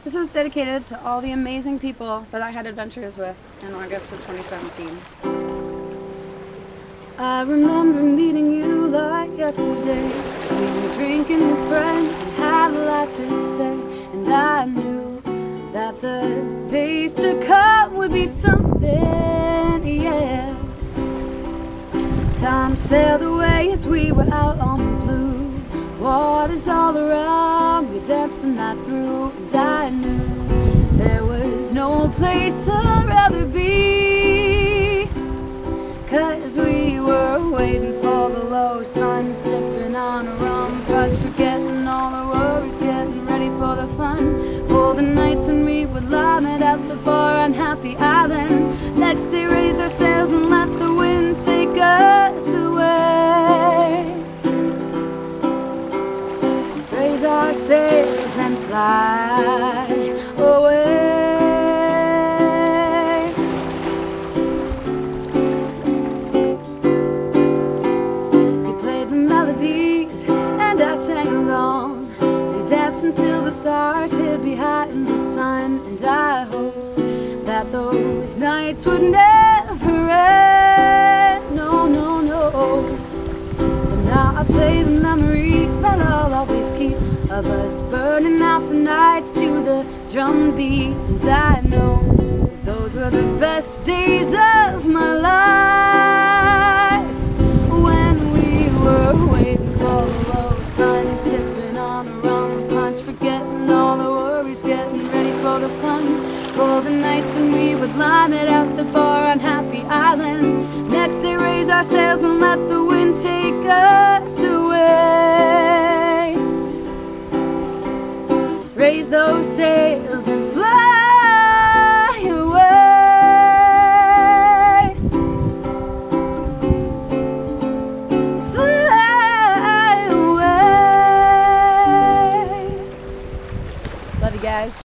This is dedicated to all the amazing people that I had adventures with in August of 2017. I remember meeting you like yesterday. We were drinking with friends and had a lot to say. And I knew that the days to come would be something, yeah. Time sailed away as we were out on the blue waters all around. We danced the night through, and I knew there was no place I'd rather be, 'cause we were waiting for the low sun, sipping on a rum punch, forgetting all our worries, getting ready for the fun, for the nights when we would line it at the bar on Happy Island. Next day raise our sails and let the wind take us away. Raise our sails and fly away. He played the melodies and I sang along. We danced until the stars hid behind the sun, and I hope that those nights would never end. No, no, no. But now I play the memories that I'll always keep, of us burning out the nights to the drum beat. And I know that those were the best days of my life, when we were waiting for the low sun, sipping on a rum punch, forgetting all the worries, getting ready for the fun, for the nights when we would line it at the bar on Happy Island. Next day raise our sails and let the wind take us away. Raise those sails and fly away. Fly away. Love you guys.